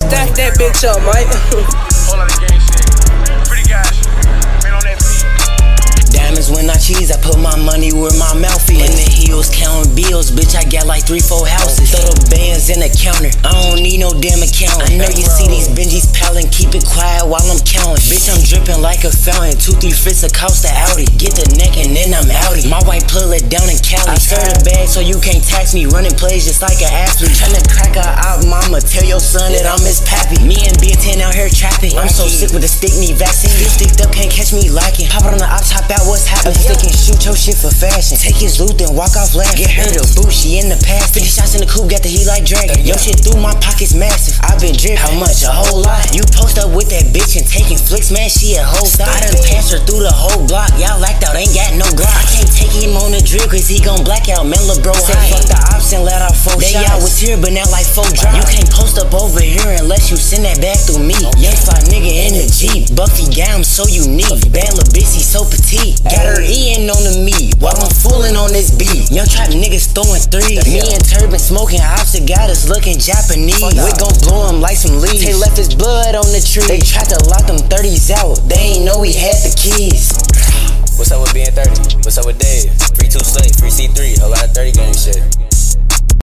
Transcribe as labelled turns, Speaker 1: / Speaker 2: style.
Speaker 1: Stack that bitch up, Mike.
Speaker 2: Whole lot of gang shit. Pretty guys. Man on that beat.
Speaker 3: Diamonds when I cheese, I put my money where my mouth is. In the hills, counting bills, bitch, I got like 3-4 houses. Throw the bands in the counter, I don't need no damn accountant. I know you see these Benjis palin', keep it quiet while I'm counting. Bitch, I'm dripping like a fountain, 2-3 fits a Costa Audi. Get the neck and then I'm outie. My white pull it down in Cali. I serve the bag so you can't tax me, running plays just like an athlete. Tryna crack her out, mama, tell your son that I'm his pappy. Me and B10 out here trapping. I'm so sick with the stick me vaccine. Still sticked up, can't catch me lacking. Pop it on the op, top out, what's happening? Stick and shoot your shit for fashion. Take his loot, then walk off laughing. Get her the boot, she in the past. 50 shots in the coupe, got the heat like dragon. Yo shit through my pockets massive. I been drippin'. How much? A whole lot. You post up with that bitch and taking flicks, man, she a whole thot. I done passed her through the whole block. Y'all lacked out, ain't got no Glock. I can't take him on the drill, cause he gon' black out. Man, lil' bro said fuck the ops and let out 4 shots. They y'all was here, but now like 4 drops. You can't post up over here unless you send that back through me. Young fly nigga in the Jeep. Buffy guy, I'm so unique. Bad lil' bitch, he so petite. Got her eating on the meat while I'm fooling on this beat. Young trap niggas throwing threes. Me and Turban smoking ops, it got us looking Japanese. We gon' blow him like some leaves. Tay left his blood on the tree. They tried to lock them 30s out. They ain't know he had the keys.
Speaker 4: What's up with being 30? What's up with Dave? Free 2 Slate, free C3, a lot of 30 gang shit.